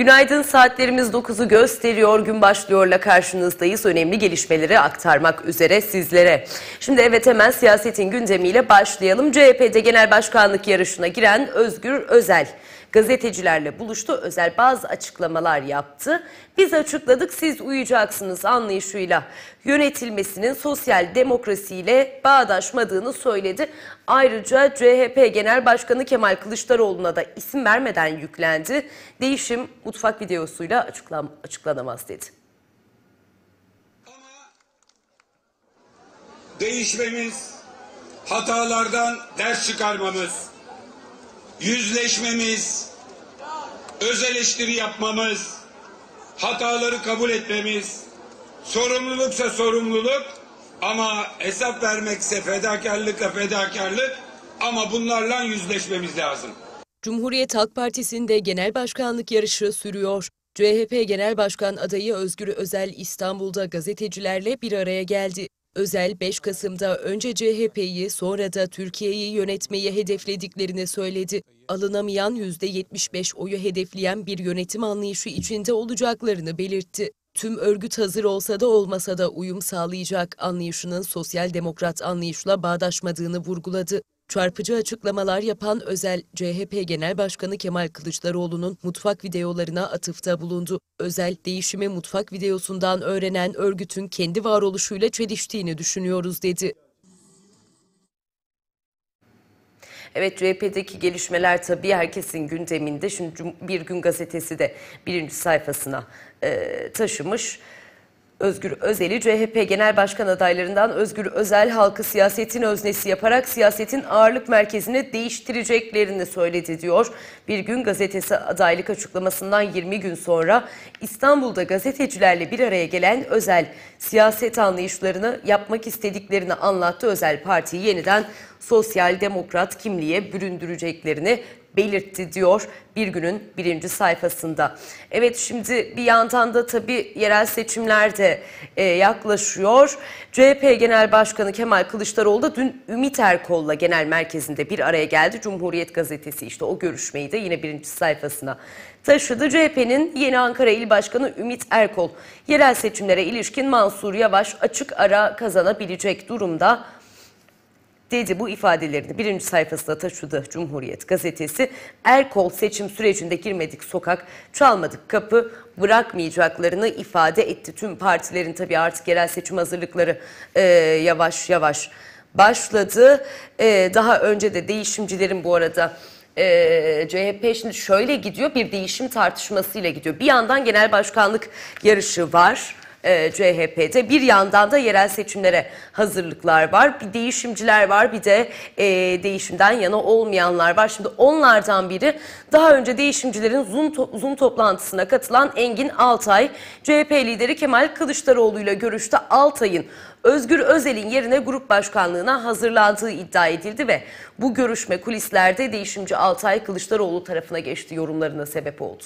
Günaydın, saatlerimiz 9'u gösteriyor. Gün başlıyorla karşınızdayız. Önemli gelişmeleri aktarmak üzere sizlere. Şimdi evet, hemen siyasetin gündemiyle başlayalım. CHP'de genel başkanlık yarışına giren Özgür Özel gazetecilerle buluştu. Özel bazı açıklamalar yaptı. Biz açıkladık, siz uyacaksınız anlayışıyla yönetilmesinin sosyal demokrasiyle bağdaşmadığını söyledi. Ayrıca CHP Genel Başkanı Kemal Kılıçdaroğlu'na da isim vermeden yüklendi. Değişim mutfak videosuyla açıklanamaz dedi. Değişmemiz, hatalardan ders çıkarmamız, yüzleşmemiz, öz eleştiri yapmamız, hataları kabul etmemiz, sorumluluksa sorumluluk ama hesap vermekse fedakarlıkla fedakarlık, ama bunlarla yüzleşmemiz lazım. Cumhuriyet Halk Partisi'nde genel başkanlık yarışı sürüyor. CHP Genel Başkan adayı Özgür Özel İstanbul'da gazetecilerle bir araya geldi. Özel 5 Kasım'da önce CHP'yi sonra da Türkiye'yi yönetmeyi hedeflediklerini söyledi. Alınamayan %75 oyu hedefleyen bir yönetim anlayışı içinde olacaklarını belirtti. Tüm örgüt hazır olsa da olmasa da uyum sağlayacak anlayışının sosyal demokrat anlayışla bağdaşmadığını vurguladı. Çarpıcı açıklamalar yapan Özel, CHP Genel Başkanı Kemal Kılıçdaroğlu'nun mutfak videolarına atıfta bulundu. Özel, değişimi mutfak videosundan öğrenen örgütün kendi varoluşuyla çeliştiğini düşünüyoruz dedi. Evet, CHP'deki gelişmeler tabii herkesin gündeminde. Şimdi Bir Gün Gazetesi de birinci sayfasına taşımış. Özgür Özel'i CHP Genel Başkan adaylarından Özgür Özel, halkı siyasetin öznesi yaparak siyasetin ağırlık merkezini değiştireceklerini söyledi diyor. Bir Gün Gazetesi adaylık açıklamasından 20 gün sonra İstanbul'da gazetecilerle bir araya gelen Özel, siyaset anlayışlarını yapmak istediklerini anlattı. Özel, partiyi yeniden sosyal demokrat kimliğe büründüreceklerini belirtti diyor Bir Gün'ün birinci sayfasında. Evet, şimdi bir yandan da tabii yerel seçimler de yaklaşıyor. CHP Genel Başkanı Kemal Kılıçdaroğlu da dün Ümit Erkol'la genel merkezinde bir araya geldi. Cumhuriyet Gazetesi işte o görüşmeyi de yine birinci sayfasına taşıdı. CHP'nin yeni Ankara İl Başkanı Ümit Erkol, yerel seçimlere ilişkin Mansur Yavaş açık ara kazanabilecek durumda dedi. Bu ifadelerini birinci sayfasına taşıdı Cumhuriyet Gazetesi. Erkol, seçim sürecinde girmedik sokak, çalmadık kapı bırakmayacaklarını ifade etti. Tüm partilerin tabii artık yerel seçim hazırlıkları yavaş yavaş başladı. Daha önce de değişimcilerin bu arada CHP şimdi şöyle gidiyor, bir değişim tartışmasıyla gidiyor. Bir yandan genel başkanlık yarışı var CHP'de, bir yandan da yerel seçimlere hazırlıklar var. Bir değişimciler var, bir de değişimden yana olmayanlar var. Şimdi onlardan biri, daha önce değişimcilerin Zoom toplantısına katılan Engin Altay, CHP lideri Kemal Kılıçdaroğlu ile görüşte. Altay'ın Özgür Özel'in yerine grup başkanlığına hazırlandığı iddia edildi ve bu görüşme kulislerde değişimci Altay Kılıçdaroğlu tarafına geçti yorumlarına sebep oldu.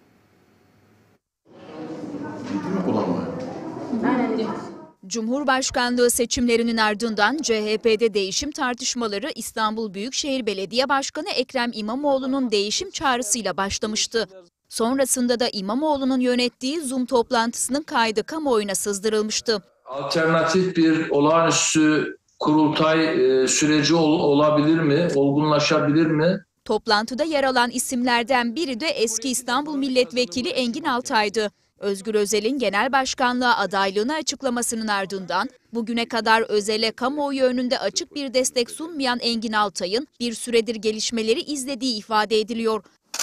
Cumhurbaşkanlığı seçimlerinin ardından CHP'de değişim tartışmaları İstanbul Büyükşehir Belediye Başkanı Ekrem İmamoğlu'nun değişim çağrısıyla başlamıştı. Sonrasında da İmamoğlu'nun yönettiği Zoom toplantısının kaydı kamuoyuna sızdırılmıştı. Alternatif bir olağanüstü kurultay süreci olabilir mi, olgunlaşabilir mi? Toplantıda yer alan isimlerden biri de eski İstanbul Milletvekili Engin Altay'dı. Özgür Özel'in genel başkanlığa adaylığını açıklamasının ardından bugüne kadar Özel'e kamuoyu önünde açık bir destek sunmayan Engin Altay'ın bir süredir gelişmeleri izlediği ifade ediliyor.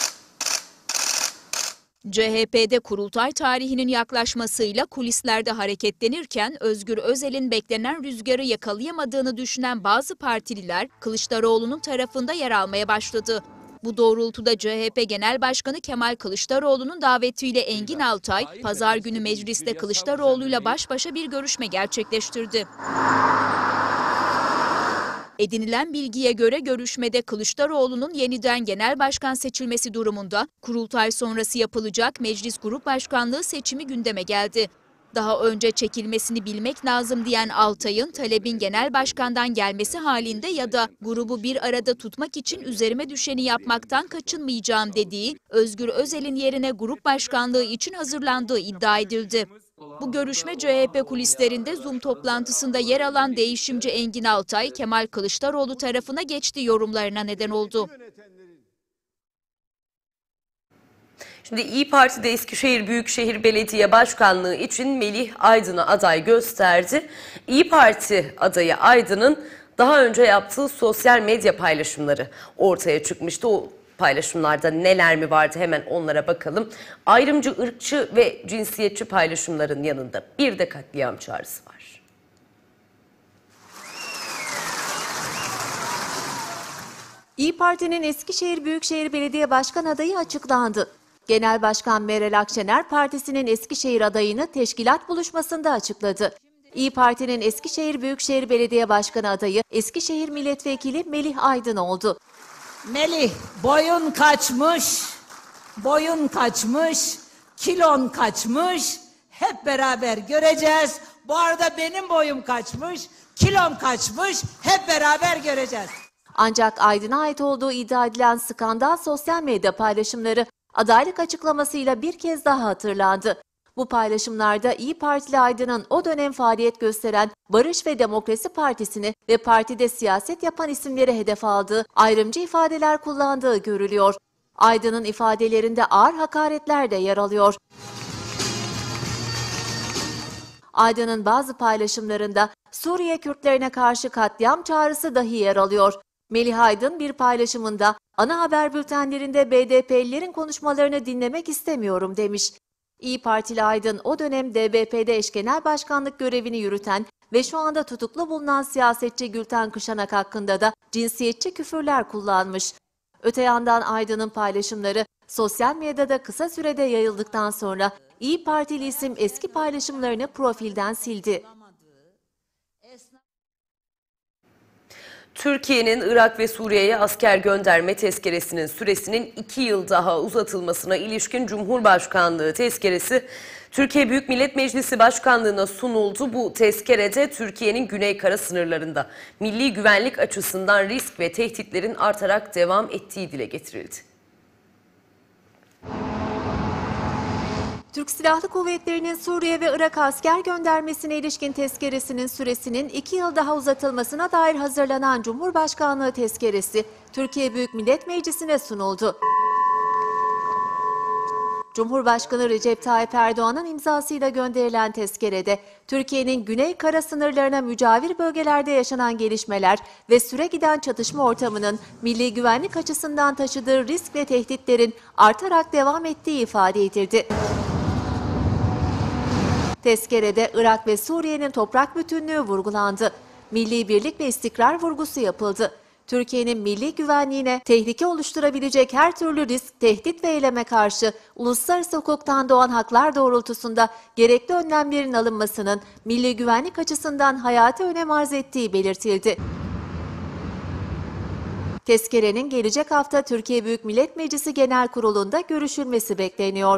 CHP'de kurultay tarihinin yaklaşmasıyla kulislerde hareketlenirken Özgür Özel'in beklenen rüzgarı yakalayamadığını düşünen bazı partililer Kılıçdaroğlu'nun tarafında yer almaya başladı. Bu doğrultuda CHP Genel Başkanı Kemal Kılıçdaroğlu'nun davetiyle Engin Altay, pazar günü mecliste Kılıçdaroğlu'yla baş başa bir görüşme gerçekleştirdi. Edinilen bilgiye göre görüşmede Kılıçdaroğlu'nun yeniden genel başkan seçilmesi durumunda kurultay sonrası yapılacak Meclis Grup Başkanlığı seçimi gündeme geldi. Daha önce çekilmesini bilmek lazım diyen Altay'ın talebin genel başkandan gelmesi halinde ya da grubu bir arada tutmak için üzerime düşeni yapmaktan kaçınmayacağım dediği Özgür Özel'in yerine grup başkanlığı için hazırlandığı iddia edildi. Bu görüşme CHP kulislerinde Zoom toplantısında yer alan değişimci Engin Altay, Kemal Kılıçdaroğlu tarafına geçti yorumlarına neden oldu. Şimdi İYİ Parti de Eskişehir Büyükşehir Belediye Başkanlığı için Melih Aydın'ı aday gösterdi. İYİ Parti adayı Aydın'ın daha önce yaptığı sosyal medya paylaşımları ortaya çıkmıştı. O paylaşımlarda neler mi vardı hemen onlara bakalım. Ayrımcı, ırkçı ve cinsiyetçi paylaşımların yanında bir de katliam çağrısı var. İYİ Parti'nin Eskişehir Büyükşehir Belediye Başkan adayı açıklandı. Genel Başkan Meral Akşener partisinin Eskişehir adayını teşkilat buluşmasında açıkladı. İYİ Parti'nin Eskişehir Büyükşehir Belediye Başkanı adayı Eskişehir Milletvekili Melih Aydın oldu. Melih, boyun kaçmış, kilon kaçmış, hep beraber göreceğiz. Bu arada benim boyum kaçmış, kilom kaçmış, hep beraber göreceğiz. Ancak Aydın'a ait olduğu iddia edilen skandal sosyal medya paylaşımları adaylık açıklamasıyla bir kez daha hatırlandı. Bu paylaşımlarda İYİ Partili Aydın'ın o dönem faaliyet gösteren Barış ve Demokrasi Partisi'ni ve partide siyaset yapan isimleri hedef aldığı, ayrımcı ifadeler kullandığı görülüyor. Aydın'ın ifadelerinde ağır hakaretler de yer alıyor. Aydın'ın bazı paylaşımlarında Suriye Kürtlerine karşı katliam çağrısı dahi yer alıyor. Melih Aydın bir paylaşımında ana haber bültenlerinde BDP'lilerin konuşmalarını dinlemek istemiyorum demiş. İYİ Partili Aydın o dönem DBP'de eş genel başkanlık görevini yürüten ve şu anda tutuklu bulunan siyasetçi Gülten Kışanak hakkında da cinsiyetçi küfürler kullanmış. Öte yandan Aydın'ın paylaşımları sosyal medyada kısa sürede yayıldıktan sonra İYİ Partili isim eski paylaşımlarını profilden sildi. Türkiye'nin Irak ve Suriye'ye asker gönderme tezkeresinin süresinin 2 yıl daha uzatılmasına ilişkin Cumhurbaşkanlığı tezkeresi Türkiye Büyük Millet Meclisi Başkanlığı'na sunuldu. Bu tezkerede Türkiye'nin güney kara sınırlarında milli güvenlik açısından risk ve tehditlerin artarak devam ettiği dile getirildi. Türk Silahlı Kuvvetleri'nin Suriye ve Irak asker göndermesine ilişkin tezkeresinin süresinin 2 yıl daha uzatılmasına dair hazırlanan Cumhurbaşkanlığı tezkeresi Türkiye Büyük Millet Meclisi'ne sunuldu. Cumhurbaşkanı Recep Tayyip Erdoğan'ın imzasıyla gönderilen tezkerede Türkiye'nin güney kara sınırlarına mücavir bölgelerde yaşanan gelişmeler ve süregiden çatışma ortamının milli güvenlik açısından taşıdığı risk ve tehditlerin artarak devam ettiği ifade edildi. Tezkerede Irak ve Suriye'nin toprak bütünlüğü vurgulandı. Milli birlik ve istikrar vurgusu yapıldı. Türkiye'nin milli güvenliğine tehlike oluşturabilecek her türlü risk, tehdit ve eyleme karşı uluslararası hukuktan doğan haklar doğrultusunda gerekli önlemlerin alınmasının milli güvenlik açısından hayati önem arz ettiği belirtildi. Tezkerenin gelecek hafta Türkiye Büyük Millet Meclisi Genel Kurulu'nda görüşülmesi bekleniyor.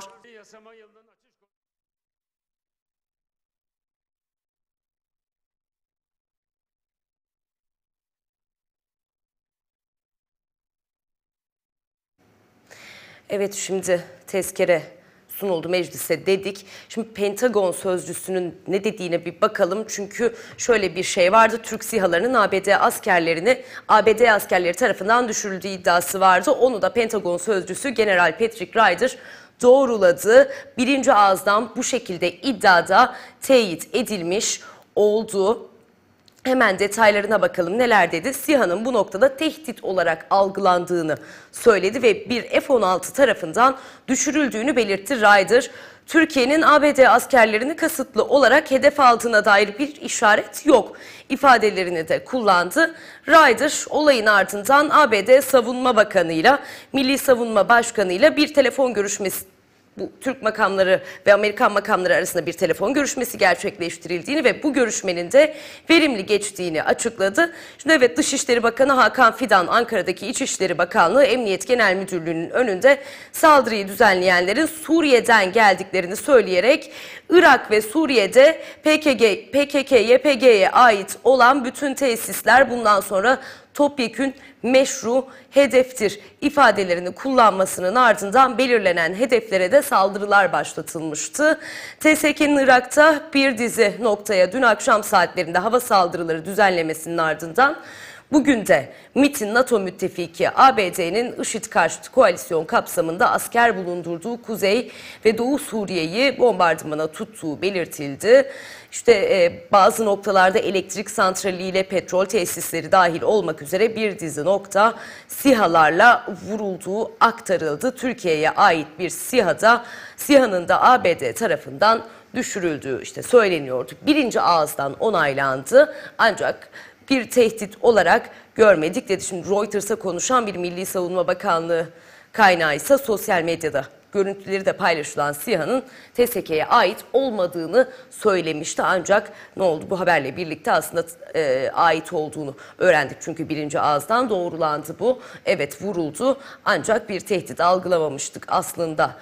Evet, şimdi tezkere sunuldu meclise dedik. Şimdi Pentagon sözcüsünün ne dediğine bir bakalım. Çünkü şöyle bir şey vardı. Türk SİHA'larının ABD askerleri tarafından düşürüldüğü iddiası vardı. Onu da Pentagon sözcüsü General Patrick Ryder doğruladı. Birinci ağızdan bu şekilde iddiada teyit edilmiş oldu. Hemen detaylarına bakalım neler dedi. SİHA'nın bu noktada tehdit olarak algılandığını söyledi ve bir F-16 tarafından düşürüldüğünü belirtti Ryder. Türkiye'nin ABD askerlerini kasıtlı olarak hedef aldığına dair bir işaret yok ifadelerini de kullandı. Ryder olayın ardından ABD Savunma Bakanı'yla, Milli Savunma Başkanı'yla bir telefon görüşmesi bu Türk makamları ve Amerikan makamları arasında bir telefon görüşmesi gerçekleştirildiğini ve bu görüşmenin de verimli geçtiğini açıkladı. Şimdi evet, Dışişleri Bakanı Hakan Fidan Ankara'daki İçişleri Bakanlığı Emniyet Genel Müdürlüğü'nün önünde saldırıyı düzenleyenlerin Suriye'den geldiklerini söyleyerek Irak ve Suriye'de PKK-YPG'ye ait olan bütün tesisler bundan sonra topyekün meşru hedeftir ifadelerini kullanmasının ardından belirlenen hedeflere de saldırılar başlatılmıştı. TSK'nin Irak'ta bir dizi noktaya dün akşam saatlerinde hava saldırıları düzenlemesinin ardından bugün de MİT'in NATO müttefiki ABD'nin IŞİD karşıtı koalisyon kapsamında asker bulundurduğu Kuzey ve Doğu Suriye'yi bombardımana tuttuğu belirtildi. İşte bazı noktalarda elektrik santraliyle petrol tesisleri dahil olmak üzere bir dizi nokta SİHA'larla vurulduğu aktarıldı. Türkiye'ye ait bir SİHA'nın da ABD tarafından düşürüldüğü söyleniyordu. Birinci ağızdan onaylandı ancak bir tehdit olarak görmedik dedi. Şimdi Reuters'a konuşan bir Milli Savunma Bakanlığı kaynağı ise sosyal medyada görüntüleri de paylaşılan SİHA'nın TSK'ye ait olmadığını söylemişti. Ancak ne oldu? Bu haberle birlikte aslında ait olduğunu öğrendik. Çünkü birinci ağızdan doğrulandı bu. Evet, vuruldu ancak bir tehdit algılamamıştık aslında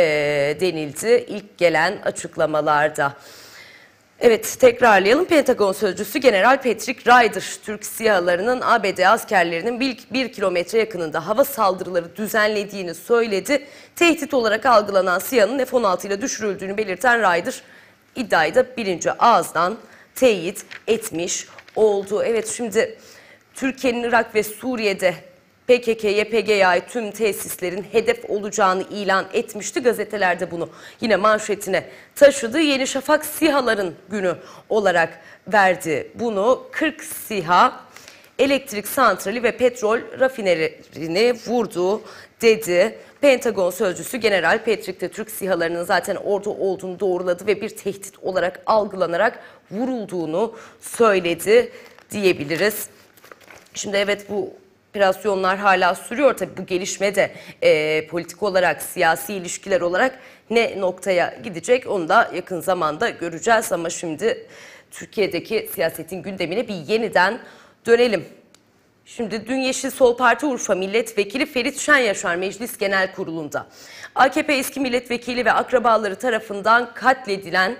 denildi ilk gelen açıklamalarda. Evet, tekrarlayalım. Pentagon sözcüsü General Patrick Ryder, Türk SİHA'larının ABD askerlerinin 1 kilometre yakınında hava saldırıları düzenlediğini söyledi. Tehdit olarak algılanan SİHA'nın F-16 ile düşürüldüğünü belirten Ryder, iddiayı da birinci ağızdan teyit etmiş oldu. Evet, şimdi Türkiye'nin Irak ve Suriye'de PKK-YPG'ye ait tüm tesislerin hedef olacağını ilan etmişti. Gazetelerde bunu yine manşetine taşıdı. Yeni Şafak SİHA'ların günü olarak verdi bunu. 40 SİHA elektrik santrali ve petrol rafinerini vurdu dedi. Pentagon sözcüsü General Patrick de Türk SİHA'larının zaten orada olduğunu doğruladı ve bir tehdit olarak algılanarak vurulduğunu söyledi diyebiliriz. Şimdi evet, bu operasyonlar hala sürüyor. Tabii bu gelişme de politik olarak, siyasi ilişkiler olarak ne noktaya gidecek onu da yakın zamanda göreceğiz. Ama şimdi Türkiye'deki siyasetin gündemine bir yeniden dönelim. Şimdi dün Yeşil Sol Parti Urfa Milletvekili Ferit Şenyaşar Meclis Genel Kurulu'nda AKP eski milletvekili ve akrabaları tarafından katledilen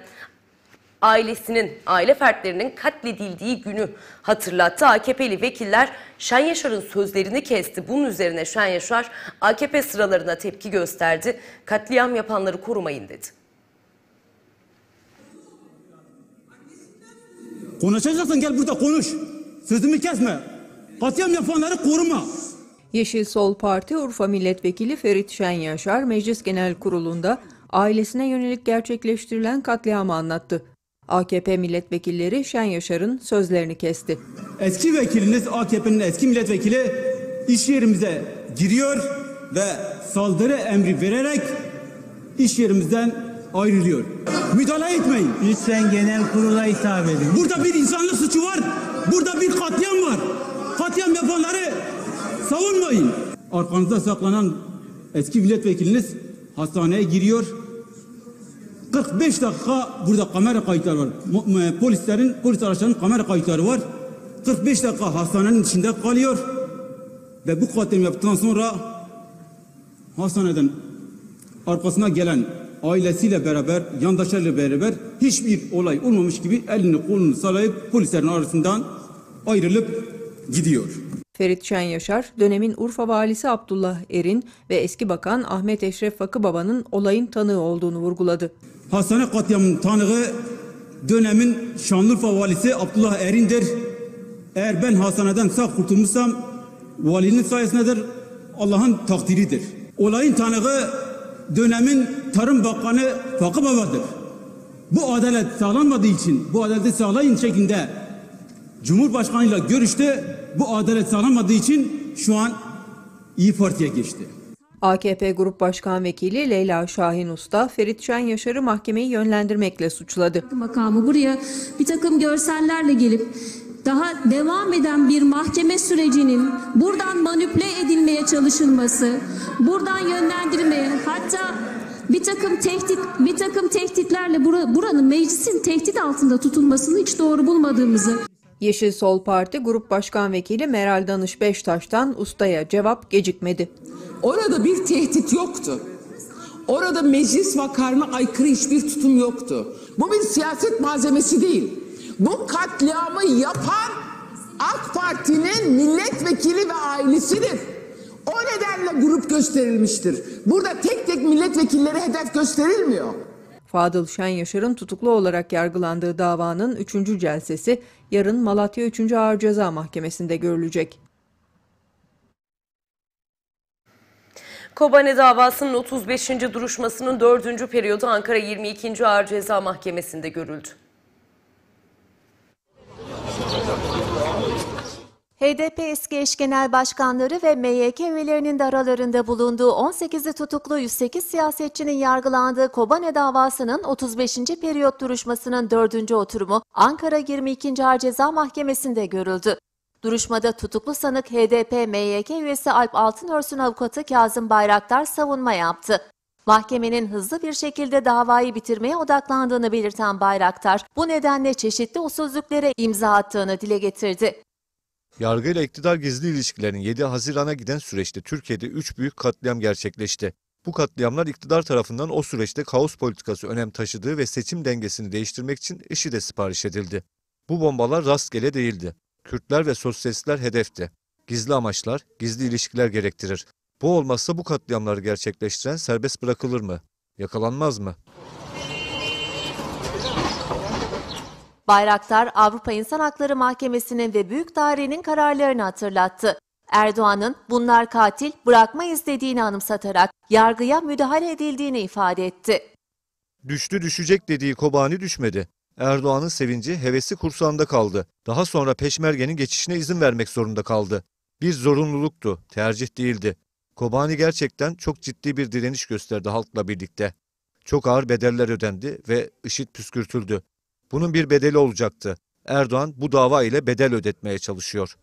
aile fertlerinin katledildiği günü hatırlattı. AKP'li vekiller Şenyaşar'ın sözlerini kesti. Bunun üzerine Şenyaşar AKP sıralarına tepki gösterdi. Katliam yapanları korumayın dedi. Konuşacaksan gel burada konuş. Sözümü kesme. Katliam yapanları koruma. Yeşil Sol Parti Urfa Milletvekili Ferit Şenyaşar Meclis Genel Kurulu'nda ailesine yönelik gerçekleştirilen katliamı anlattı. AKP milletvekilleri Şenyaşar'ın sözlerini kesti. Eski vekiliniz, AKP'nin eski milletvekili iş yerimize giriyor ve saldırı emri vererek iş yerimizden ayrılıyor. Müdahale etmeyin. Lütfen genel kurula hitap edin. Burada bir insanlık suçu var. Burada bir katliam var. Katliam yapanları savunmayın. Arkanızda saklanan eski milletvekiliniz hastaneye giriyor. 45 dakika burada kamera kayıtları var. Polis araçlarının kamera kayıtları var. 45 dakika hastanenin içinde kalıyor. Ve bu katliam yaptıktan sonra hastaneden arkasına gelen ailesiyle beraber, yandaşlarıyla beraber hiçbir olay olmamış gibi elini kolunu sallayıp polislerin arasından ayrılıp gidiyor. Ferit Şenyaşar, dönemin Urfa Valisi Abdullah Erin ve eski bakan Ahmet Eşref Fakıbaba'nın olayın tanığı olduğunu vurguladı. Hastane katliamının tanığı dönemin Şanlıurfa Valisi Abdullah Erin'dir. Eğer ben hastaneden sağ kurtulmuşsam valinin sayesindedir, Allah'ın takdiridir. Olayın tanığı dönemin Tarım Bakanı Fakıbaba'dır. Bu adalet sağlanmadığı için, bu adaleti sağlayın şeklinde Cumhurbaşkanıyla görüştü. Bu adalet sağlanmadığı için şu an İYİ Parti'ye geçti. AKP Grup Başkan Vekili Leyla Şahin Usta, Ferit Şenyaşar'ı mahkemeyi yönlendirmekle suçladı. Makamı buraya bir takım görsellerle gelip daha devam eden bir mahkeme sürecinin buradan manipüle edilmeye çalışılması, buradan yönlendirilmeye, hatta bir takım tehditlerle buranın meclisin tehdit altında tutulmasını hiç doğru bulmadığımızı. Yeşil Sol Parti Grup Başkan Vekili Meral Danış Beştaş'tan ustaya cevap gecikmedi. Orada bir tehdit yoktu. Orada meclis vakarına aykırı hiçbir tutum yoktu. Bu bir siyaset malzemesi değil. Bu katliamı yapan AK Parti'nin milletvekili ve ailesidir. O nedenle grup gösterilmiştir. Burada tek tek milletvekilleri hedef gösterilmiyor. Fadıl Şen Yaşar'ın tutuklu olarak yargılandığı davanın 3. celsesi yarın Malatya 3. Ağır Ceza Mahkemesi'nde görülecek. Kobane davasının 35. duruşmasının 4. periyodu Ankara 22. Ağır Ceza Mahkemesi'nde görüldü. HDP eski eş genel başkanları ve MYK üyelerinin de aralarında bulunduğu 18'i tutuklu 108 siyasetçinin yargılandığı Kobane davasının 35. periyot duruşmasının 4. oturumu Ankara 22. Ağır Ceza Mahkemesi'nde görüldü. Duruşmada tutuklu sanık HDP MYK üyesi Alp Altınörs'ün avukatı Kazım Bayraktar savunma yaptı. Mahkemenin hızlı bir şekilde davayı bitirmeye odaklandığını belirten Bayraktar, bu nedenle çeşitli usulsüzlüklere imza attığını dile getirdi. Yargıyla iktidar gizli ilişkilerinin 7 Haziran'a giden süreçte Türkiye'de 3 büyük katliam gerçekleşti. Bu katliamlar iktidar tarafından o süreçte kaos politikası önem taşıdığı ve seçim dengesini değiştirmek için IŞİD'e sipariş edildi. Bu bombalar rastgele değildi. Kürtler ve sosyalistler hedefti. Gizli amaçlar, gizli ilişkiler gerektirir. Bu olmazsa bu katliamları gerçekleştiren serbest bırakılır mı? Yakalanmaz mı? Bayraktar, Avrupa İnsan Hakları Mahkemesi'nin ve Büyük Daire'nin kararlarını hatırlattı. Erdoğan'ın bunlar katil, bırakmayız dediğini anımsatarak yargıya müdahale edildiğini ifade etti. Düştü düşecek dediği Kobani düşmedi. Erdoğan'ın sevinci, hevesi kursağında kaldı. Daha sonra Peşmerge'nin geçişine izin vermek zorunda kaldı. Bir zorunluluktu, tercih değildi. Kobani gerçekten çok ciddi bir direniş gösterdi halkla birlikte. Çok ağır bedeller ödendi ve IŞİD püskürtüldü. Bunun bir bedeli olacaktı. Erdoğan bu dava ile bedel ödetmeye çalışıyor.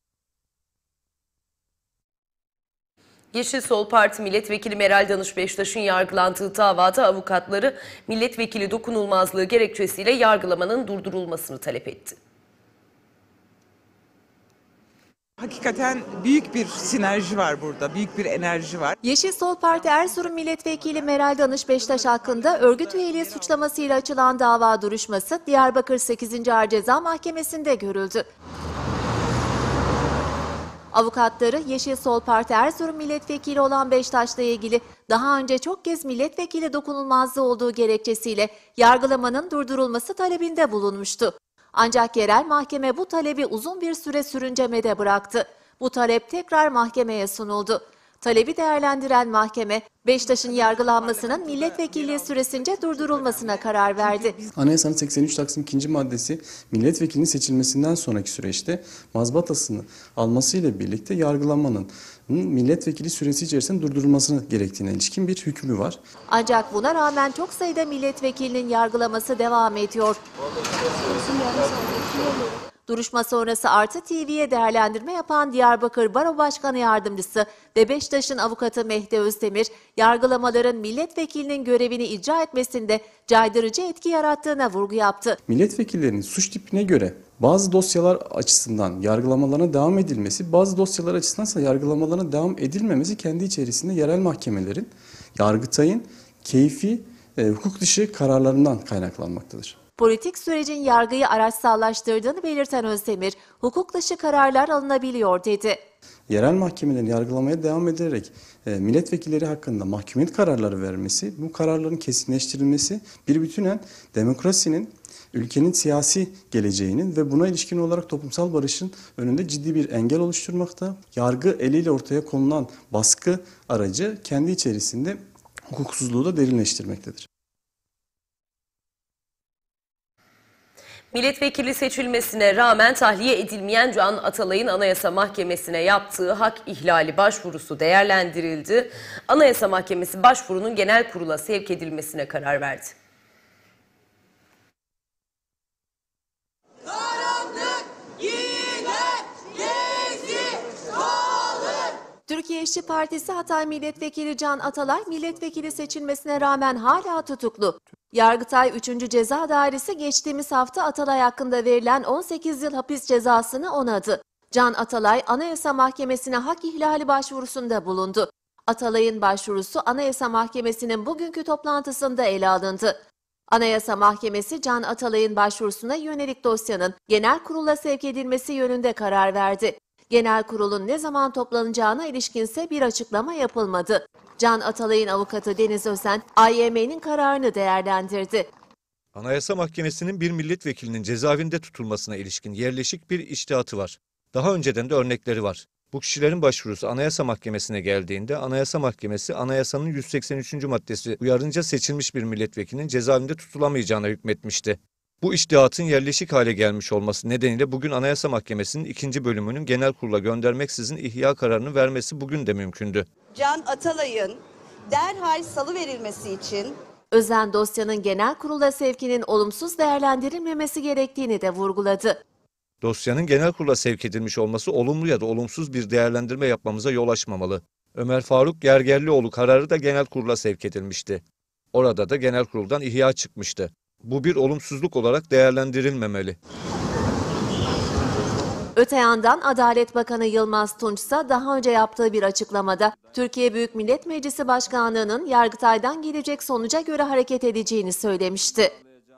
Yeşil Sol Parti Milletvekili Meral Danış Beştaş'ın yargılandığı davada avukatları milletvekili dokunulmazlığı gerekçesiyle yargılamanın durdurulmasını talep etti. Hakikaten büyük bir sinerji var burada, büyük bir enerji var. Yeşil Sol Parti Erzurum Milletvekili Meral Danış Beştaş hakkında örgüt üyeliği suçlamasıyla açılan dava duruşması Diyarbakır 8. Ağır Ceza Mahkemesi'nde görüldü. Avukatları Yeşil Sol Parti Erzurum Milletvekili olan Beştaş'la ilgili daha önce çok kez milletvekili dokunulmazlığı olduğu gerekçesiyle yargılamanın durdurulması talebinde bulunmuştu. Ancak yerel mahkeme bu talebi uzun bir süre sürüncemede bıraktı. Bu talep tekrar mahkemeye sunuldu. Talebi değerlendiren mahkeme, Beştaş'ın yargılanmasının milletvekilliği süresince durdurulmasına karar verdi. Anayasanın 83 Taksim 2. maddesi milletvekilinin seçilmesinden sonraki süreçte mazbatasını almasıyla birlikte yargılanmanın milletvekili süresi içerisinde durdurulmasına gerektiğine ilişkin bir hükmü var. Ancak buna rağmen çok sayıda milletvekilinin yargılaması devam ediyor. Duruşma sonrası Artı TV'ye değerlendirme yapan Diyarbakır Baro Başkanı Yardımcısı ve Beştaş'ın avukatı Mehdi Özdemir, yargılamaların milletvekilinin görevini icra etmesinde caydırıcı etki yarattığına vurgu yaptı. Milletvekillerinin suç tipine göre bazı dosyalar açısından yargılamalarına devam edilmesi, bazı dosyalar açısından ise yargılamalarına devam edilmemesi kendi içerisinde yerel mahkemelerin, Yargıtay'ın keyfi hukuk dışı kararlarından kaynaklanmaktadır. Politik sürecin yargıyı araçsallaştırdığını belirten Özdemir, hukuk dışı kararlar alınabiliyor dedi. Yerel mahkemelerin yargılamaya devam ederek milletvekilleri hakkında mahkumiyet kararları vermesi, bu kararların kesinleştirilmesi bir bütünen demokrasinin, ülkenin siyasi geleceğinin ve buna ilişkin olarak toplumsal barışın önünde ciddi bir engel oluşturmakta. Yargı eliyle ortaya konulan baskı aracı kendi içerisinde hukuksuzluğu da derinleştirmektedir. Milletvekili seçilmesine rağmen tahliye edilmeyen Can Atalay'ın Anayasa Mahkemesi'ne yaptığı hak ihlali başvurusu değerlendirildi. Anayasa Mahkemesi başvurunun genel kurula sevk edilmesine karar verdi. Türkiye İşçi Partisi Hatay Milletvekili Can Atalay milletvekili seçilmesine rağmen hala tutuklu. Yargıtay 3. Ceza Dairesi geçtiğimiz hafta Atalay hakkında verilen 18 yıl hapis cezasını onadı. Can Atalay Anayasa Mahkemesi'ne hak ihlali başvurusunda bulundu. Atalay'ın başvurusu Anayasa Mahkemesi'nin bugünkü toplantısında ele alındı. Anayasa Mahkemesi Can Atalay'ın başvurusuna yönelik dosyanın genel kurula sevk edilmesi yönünde karar verdi. Genel kurulun ne zaman toplanacağına ilişkinse bir açıklama yapılmadı. Can Atalay'ın avukatı Deniz Özen, AYM'nin kararını değerlendirdi. Anayasa Mahkemesi'nin bir milletvekilinin cezaevinde tutulmasına ilişkin yerleşik bir içtihatı var. Daha önceden de örnekleri var. Bu kişilerin başvurusu Anayasa Mahkemesi'ne geldiğinde Anayasa Mahkemesi anayasanın 183. maddesi uyarınca seçilmiş bir milletvekilinin cezaevinde tutulamayacağına hükmetmişti. Bu içtihatın yerleşik hale gelmiş olması nedeniyle bugün Anayasa Mahkemesi'nin 2. bölümünün genel kurula göndermeksizin ihya kararını vermesi bugün de mümkündü. Can Atalay'ın derhal salıverilmesi için Özen dosyanın genel kurula sevkinin olumsuz değerlendirilmemesi gerektiğini de vurguladı. Dosyanın genel kurula sevk edilmiş olması olumlu ya da olumsuz bir değerlendirme yapmamıza yol açmamalı. Ömer Faruk Gergerlioğlu kararı da genel kurula sevk edilmişti. Orada da genel kuruldan ihya çıkmıştı. Bu bir olumsuzluk olarak değerlendirilmemeli. Öte yandan Adalet Bakanı Yılmaz Tunç ise daha önce yaptığı bir açıklamada Türkiye Büyük Millet Meclisi Başkanlığı'nın Yargıtay'dan gelecek sonuca göre hareket edeceğini söylemişti.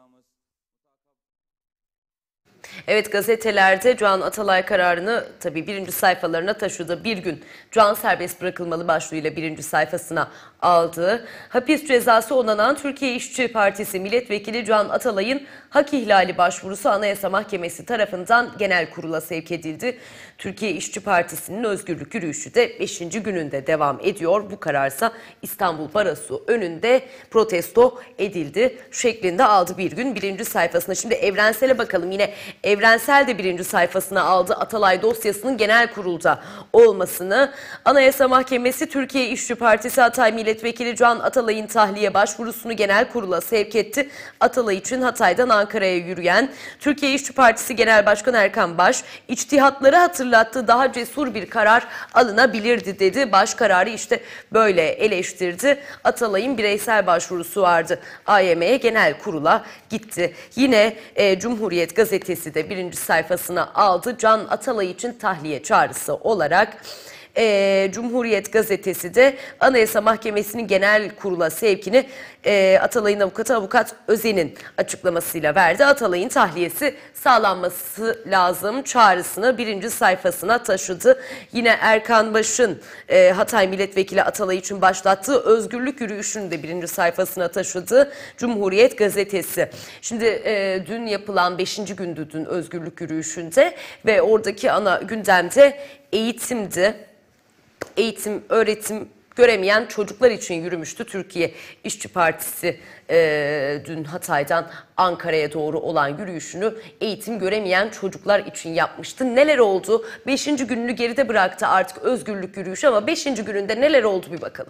Evet, gazetelerde Can Atalay kararını tabii birinci sayfalarına taşıdı. Bir gün Can serbest bırakılmalı başlığıyla birinci sayfasına aldı. Hapis cezası onanan Türkiye İşçi Partisi milletvekili Can Atalay'ın hak ihlali başvurusu Anayasa Mahkemesi tarafından genel kurula sevk edildi. Türkiye İşçi Partisi'nin özgürlük yürüyüşü de 5. gününde devam ediyor. Bu kararsa İstanbul Barosu önünde protesto edildi şeklinde aldı bir gün birinci sayfasına. Şimdi Evrensel'e bakalım. Yine Evrensel de birinci sayfasına aldı Atalay dosyasının genel kurulda olmasını. Anayasa Mahkemesi Türkiye İşçi Partisi Hatay Milletvekili Can Atalay'ın tahliye başvurusunu genel kurula sevk etti. Atalay için Hatay'dan Ankara'ya yürüyen Türkiye İşçi Partisi Genel Başkanı Erkan Baş, içtihatları hatırlattı, daha cesur bir karar alınabilirdi dedi. Baş kararı işte böyle eleştirdi. Atalay'ın bireysel başvurusu vardı. AYM'ye genel kurula gitti. Yine Cumhuriyet gazetesi de birinci sayfasına aldı. Can Atalay için tahliye çağrısı olarak. Cumhuriyet gazetesi de Anayasa Mahkemesi'nin genel kurula sevkini Atalay'ın avukatı Avukat Özen'in açıklamasıyla verdi. Atalay'ın tahliyesi sağlanması lazım çağrısını birinci sayfasına taşıdı. Yine Erkan Baş'ın Hatay Milletvekili Atalay için başlattığı özgürlük yürüyüşünü de birinci sayfasına taşıdı Cumhuriyet gazetesi. Şimdi dün yapılan 5. gündü dün özgürlük yürüyüşünde ve oradaki ana gündemde eğitimdi. Eğitim, öğretim göremeyen çocuklar için yürümüştü Türkiye İşçi Partisi. Dün Hatay'dan Ankara'ya doğru olan yürüyüşünü eğitim göremeyen çocuklar için yapmıştı. Neler oldu? 5. gününü geride bıraktı artık özgürlük yürüyüşü ama 5. gününde neler oldu bir bakalım.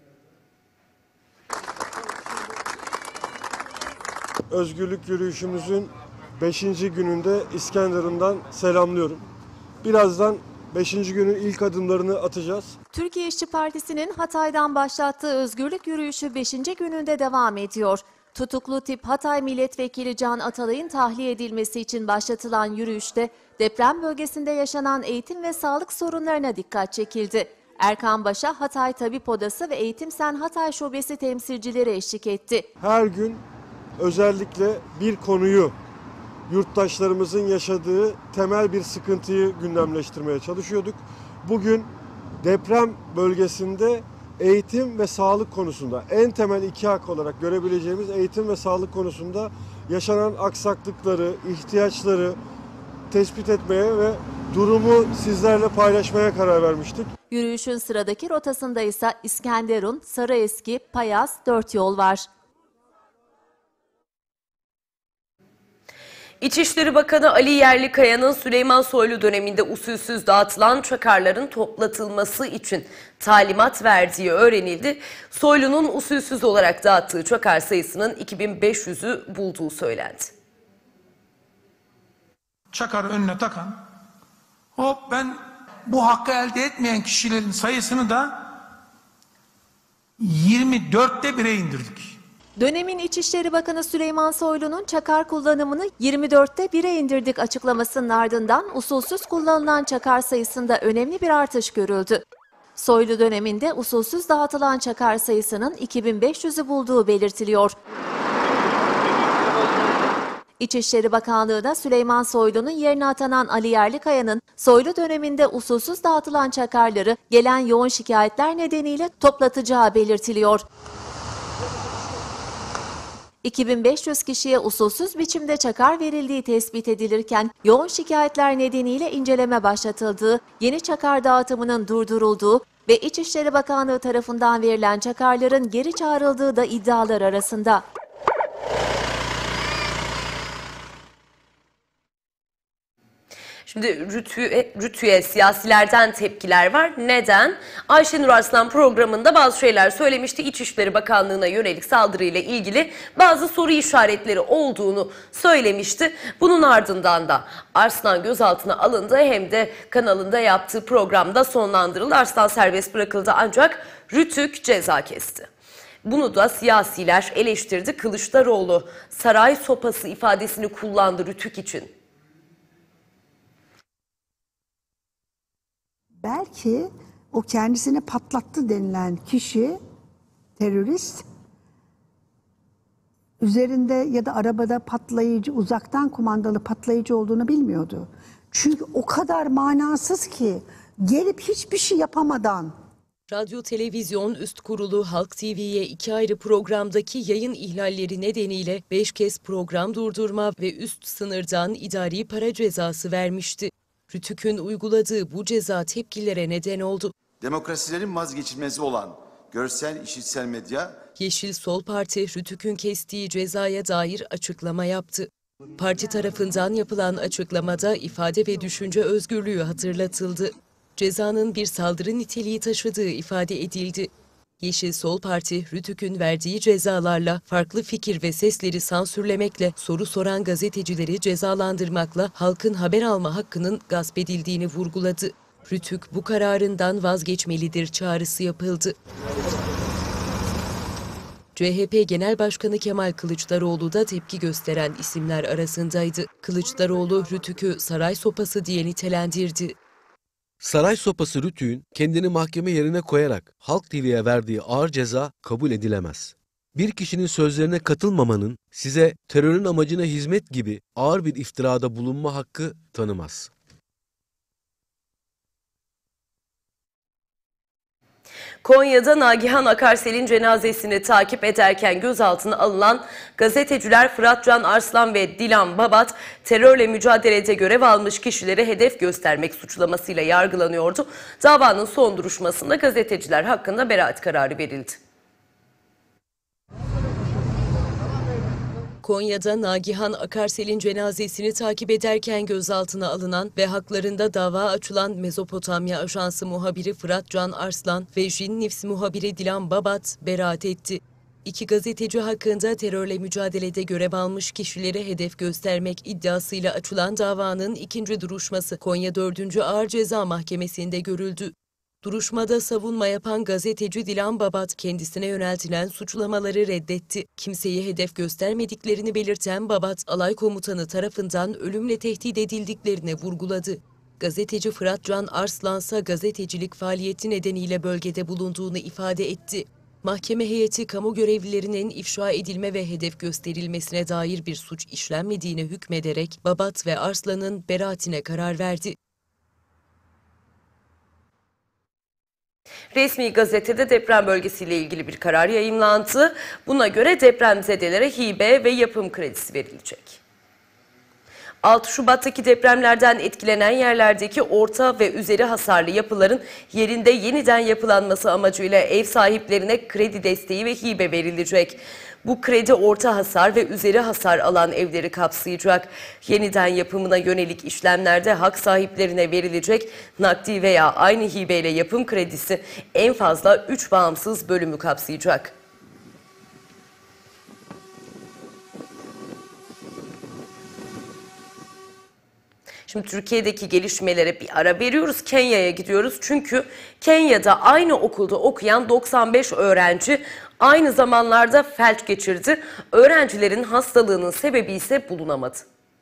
Özgürlük yürüyüşümüzün 5. gününde İskenderun'dan selamlıyorum. Birazdan 5. günün ilk adımlarını atacağız. Türkiye İşçi Partisi'nin Hatay'dan başlattığı özgürlük yürüyüşü 5. gününde devam ediyor. Tutuklu tip Hatay Milletvekili Can Atalay'ın tahliye edilmesi için başlatılan yürüyüşte deprem bölgesinde yaşanan eğitim ve sağlık sorunlarına dikkat çekildi. Erkan Baş'a Hatay Tabip Odası ve Eğitim Sen Hatay Şubesi temsilcileri eşlik etti. Her gün özellikle bir konuyu, yurttaşlarımızın yaşadığı temel bir sıkıntıyı gündemleştirmeye çalışıyorduk. Bugün deprem bölgesinde eğitim ve sağlık konusunda en temel iki hak olarak görebileceğimiz eğitim ve sağlık konusunda yaşanan aksaklıkları, ihtiyaçları tespit etmeye ve durumu sizlerle paylaşmaya karar vermiştik. Yürüyüşün sıradaki rotasında ise İskenderun, Sarıeski, Payas, 4 yol var. İçişleri Bakanı Ali Yerlikaya'nın Süleyman Soylu döneminde usulsüz dağıtılan çakarların toplatılması için talimat verdiği öğrenildi. Soylu'nun usulsüz olarak dağıttığı çakar sayısının 2500'ü bulduğu söylendi. Çakarı önüne takan, hop ben bu hakkı elde etmeyen kişilerin sayısını da 24'te 1'e indirdik. Dönemin İçişleri Bakanı Süleyman Soylu'nun çakar kullanımını 24'te 1'e indirdik açıklamasının ardından usulsüz kullanılan çakar sayısında önemli bir artış görüldü. Soylu döneminde usulsüz dağıtılan çakar sayısının 2500'ü bulduğu belirtiliyor. İçişleri Bakanlığı'na Süleyman Soylu'nun yerine atanan Ali Yerlikaya'nın Soylu döneminde usulsüz dağıtılan çakarları gelen yoğun şikayetler nedeniyle toplatacağı belirtiliyor. 2500 kişiye usulsüz biçimde çakar verildiği tespit edilirken yoğun şikayetler nedeniyle inceleme başlatıldığı, yeni çakar dağıtımının durdurulduğu ve İçişleri Bakanlığı tarafından verilen çakarların geri çağrıldığı da iddialar arasında. Şimdi Rütü'ye siyasilerden tepkiler var. Neden? Ayşenur Arslan programında bazı şeyler söylemişti. İçişleri Bakanlığı'na yönelik saldırıyla ilgili bazı soru işaretleri olduğunu söylemişti. Bunun ardından da Arslan gözaltına alındı, hem de kanalında yaptığı programda sonlandırıldı. Arslan serbest bırakıldı ancak Rütük ceza kesti. Bunu da siyasiler eleştirdi. Kılıçdaroğlu saray sopası ifadesini kullandı Rütük için. Belki o kendisini patlattı denilen kişi, terörist, üzerinde ya da arabada patlayıcı, uzaktan kumandalı patlayıcı olduğunu bilmiyordu. Çünkü o kadar manasız ki gelip hiçbir şey yapamadan. Radyo Televizyon Üst Kurulu Halk TV'ye 2 ayrı programdaki yayın ihlalleri nedeniyle 5 kez program durdurma ve üst sınırdan idari para cezası vermişti. Rütük'ün uyguladığı bu ceza tepkilere neden oldu. Demokrasilerin vazgeçilmezi olan görsel, işitsel medya... Yeşil Sol Parti, Rütük'ün kestiği cezaya dair açıklama yaptı. Parti tarafından yapılan açıklamada ifade ve düşünce özgürlüğü hatırlatıldı. Cezanın bir saldırı niteliği taşıdığı ifade edildi. Yeşil Sol Parti, Rütük'ün verdiği cezalarla, farklı fikir ve sesleri sansürlemekle, soru soran gazetecileri cezalandırmakla halkın haber alma hakkının gasp edildiğini vurguladı. Rütük bu kararından vazgeçmelidir çağrısı yapıldı. CHP Genel Başkanı Kemal Kılıçdaroğlu da tepki gösteren isimler arasındaydı. Kılıçdaroğlu Rütük'ü saray sopası diye nitelendirdi. Saray sopası Rütük'ün kendini mahkeme yerine koyarak Halk TV'ye verdiği ağır ceza kabul edilemez. Bir kişinin sözlerine katılmamanın size terörün amacına hizmet gibi ağır bir iftirada bulunma hakkı tanımaz. Konya'da Nagihan Akarsel'in cenazesini takip ederken gözaltına alınan gazeteciler Fırat Can Arslan ve Dilan Babat, terörle mücadelede görev almış kişileri hedef göstermek suçlamasıyla yargılanıyordu. Davanın son duruşmasında gazeteciler hakkında beraat kararı verildi. Konya'da Nagihan Akarsel'in cenazesini takip ederken gözaltına alınan ve haklarında dava açılan Mezopotamya Ajansı muhabiri Fırat Can Arslan ve Jin News muhabiri Dilan Babat beraat etti. İki gazeteci hakkında terörle mücadelede görev almış kişilere hedef göstermek iddiasıyla açılan davanın ikinci duruşması Konya 4. Ağır Ceza Mahkemesi'nde görüldü. Duruşmada savunma yapan gazeteci Dilan Babat kendisine yöneltilen suçlamaları reddetti. Kimseyi hedef göstermediklerini belirten Babat, alay komutanı tarafından ölümle tehdit edildiklerini vurguladı. Gazeteci Fırat Can Arslan ise gazetecilik faaliyeti nedeniyle bölgede bulunduğunu ifade etti. Mahkeme heyeti kamu görevlilerinin ifşa edilme ve hedef gösterilmesine dair bir suç işlenmediğine hükmederek Babat ve Arslan'ın beraatine karar verdi. Resmi gazetede deprem bölgesiyle ilgili bir karar yayımlandı. Buna göre depremzedelere hibe ve yapım kredisi verilecek. 6 Şubat'taki depremlerden etkilenen yerlerdeki orta ve üzeri hasarlı yapıların yerinde yeniden yapılanması amacıyla ev sahiplerine kredi desteği ve hibe verilecek. Bu kredi orta hasar ve üzeri hasar alan evleri kapsayacak. Yeniden yapımına yönelik işlemlerde hak sahiplerine verilecek nakdi veya aynı hibeyle yapım kredisi en fazla 3 bağımsız bölümü kapsayacak. Şimdi Türkiye'deki gelişmelere bir ara veriyoruz. Kenya'ya gidiyoruz. Çünkü Kenya'da aynı okulda okuyan 95 öğrenci aynı zamanlarda felç geçirdi. Öğrencilerin hastalığının sebebi ise bulunamadı.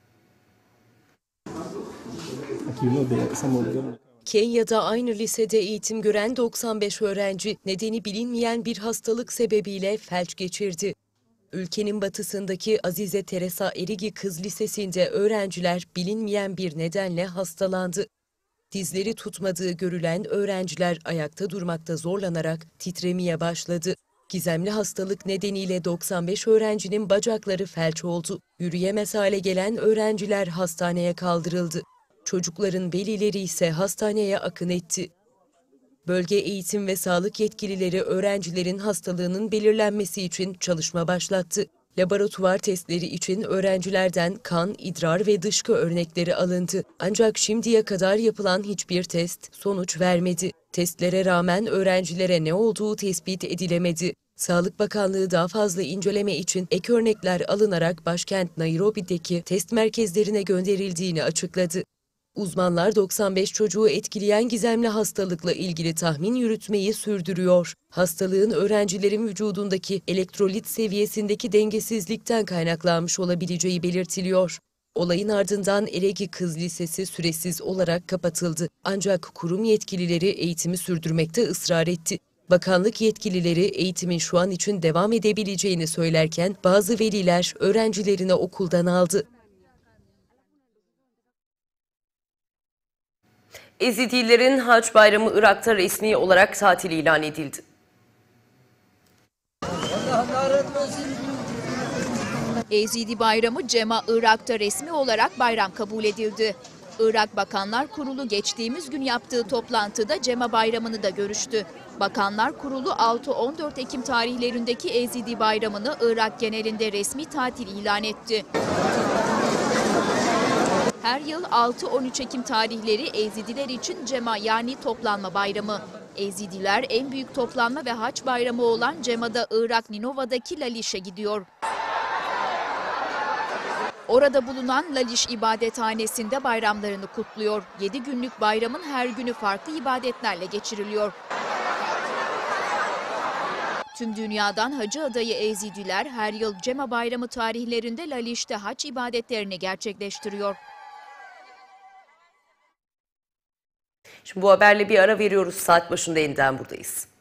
Kenya'da aynı lisede eğitim gören 95 öğrenci nedeni bilinmeyen bir hastalık sebebiyle felç geçirdi. Ülkenin batısındaki Azize Teresa Erigi Kız Lisesi'nde öğrenciler bilinmeyen bir nedenle hastalandı. Dizleri tutmadığı görülen öğrenciler ayakta durmakta zorlanarak titremeye başladı. Gizemli hastalık nedeniyle 95 öğrencinin bacakları felç oldu. Yürüyemez hale gelen öğrenciler hastaneye kaldırıldı. Çocukların velileri ise hastaneye akın etti. Bölge eğitim ve sağlık yetkilileri öğrencilerin hastalığının belirlenmesi için çalışma başlattı. Laboratuvar testleri için öğrencilerden kan, idrar ve dışkı örnekleri alındı. Ancak şimdiye kadar yapılan hiçbir test sonuç vermedi. Testlere rağmen öğrencilere ne olduğu tespit edilemedi. Sağlık Bakanlığı daha fazla inceleme için ek örnekler alınarak başkent Nairobi'deki test merkezlerine gönderildiğini açıkladı. Uzmanlar 95 çocuğu etkileyen gizemli hastalıkla ilgili tahmin yürütmeyi sürdürüyor. Hastalığın öğrencilerin vücudundaki elektrolit seviyesindeki dengesizlikten kaynaklanmış olabileceği belirtiliyor. Olayın ardından Eregi Kız Lisesi süresiz olarak kapatıldı. Ancak kurum yetkilileri eğitimi sürdürmekte ısrar etti. Bakanlık yetkilileri eğitimin şu an için devam edebileceğini söylerken bazı veliler öğrencilerini okuldan aldı. Ezidilerin Hac Bayramı Irak'ta resmi olarak tatil ilan edildi. Ezidi Bayramı Cema Irak'ta resmi olarak bayram kabul edildi. Irak Bakanlar Kurulu geçtiğimiz gün yaptığı toplantıda Cema Bayramı'nı da görüştü. Bakanlar Kurulu 6-14 Ekim tarihlerindeki Ezidi Bayramı'nı Irak genelinde resmi tatil ilan etti. Her yıl 6-13 Ekim tarihleri Ezidiler için Cema yani toplanma bayramı. Ezidiler en büyük toplanma ve haç bayramı olan Cema'da Irak Ninova'daki Laliş'e gidiyor. Orada bulunan Laliş ibadethanesinde bayramlarını kutluyor. 7 günlük bayramın her günü farklı ibadetlerle geçiriliyor. Tüm dünyadan hacı adayı Ezidiler her yıl Cema Bayramı tarihlerinde Laliş'te hac ibadetlerini gerçekleştiriyor. Şimdi bu haberle bir ara veriyoruz. Saat başında yeniden buradayız.